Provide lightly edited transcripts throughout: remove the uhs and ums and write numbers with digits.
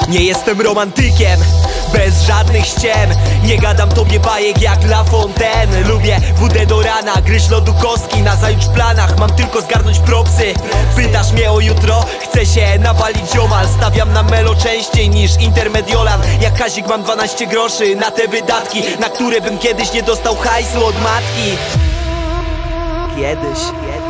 Nie jestem romantykiem, bez żadnych ściem. Nie gadam tobie bajek jak La Fontaine. Lubię wódę do rana, gryź lodu kostki. Na zajutrz planach mam tylko zgarnąć propsy. Pytasz mnie o jutro, chcę się nawalić ziomal. Stawiam na melo częściej niż Intermediolan. Jak Kazik mam 12 groszy na te wydatki, na które bym kiedyś nie dostał hajsu od matki. Kiedyś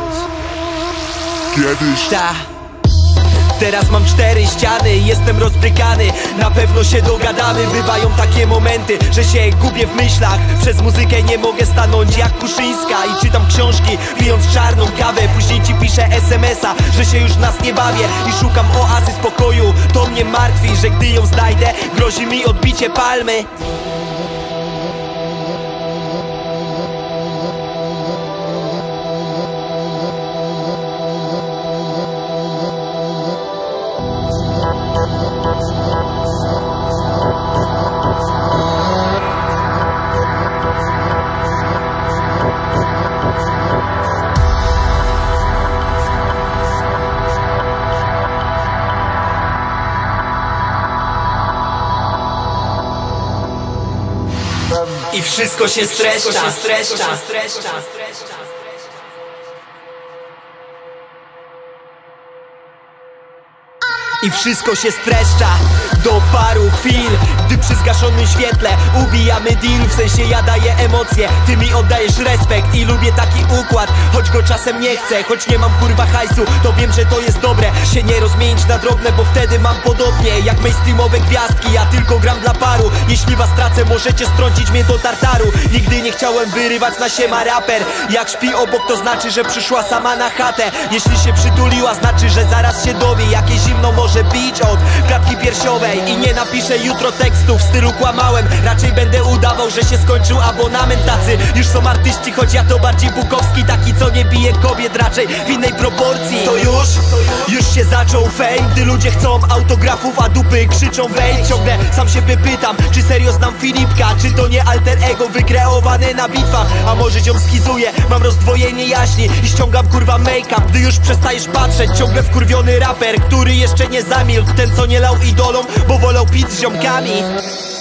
ta. Teraz mam 4 ściany, jestem rozbrykany. Na pewno się dogadamy. Bywają takie momenty, że się gubię w myślach. Przez muzykę nie mogę stanąć jak Kuszyńska. I czytam książki, pijąc czarną kawę. Później ci piszę SMS-a, że się już nas nie bawię. I szukam oazy spokoju. To mnie martwi, że gdy ją znajdę, grozi mi odbicie palmy. I wszystko się streszcza. I wszystko się streszcza do paru chwil, gdy przy zgaszonym świetle ubijamy deal. W sensie ja daję emocje, ty mi oddajesz respekt. I lubię taki układ, choć go czasem nie chcę. Choć nie mam kurwa hajsu, to wiem, że to jest dobre. Się nie rozmienić na drobne, bo wtedy mam podobnie jak mainstreamowe gwiazdki. Ja tylko gram dla paru. Jeśli was tracę, możecie strącić mnie do tartaru. Nigdy nie chciałem wyrywać na siema raper. Jak śpi obok, to znaczy, że przyszła sama na chatę. Jeśli się przytuliła, znaczy, że zaraz się dowie, jakie zimno może bić od klatki piersiowej. I nie napiszę jutro tekstu w stylu kłamałem. Raczej będę udawał, że się skończył abonament. Tacy już są artyści, choć ja to bardziej Bukowski. Taki, co nie bije kobiet, raczej w innej proporcji. To już się zaczął fame, gdy ludzie chcą autografów, a dupy krzyczą wejdź. Ciągle sam siebie pytam, czy serio znam Filipka, czy to nie alter ego wykreowane na bitwach. A może ją schizuję, mam rozdwojenie jaźni i ściągam kurwa make-up. Gdy już przestajesz patrzeć, ciągle wkurwiony raper, który jeszcze nie zamilkł. Ten, co nie lał idolom, bo wolał pić z ziomkami.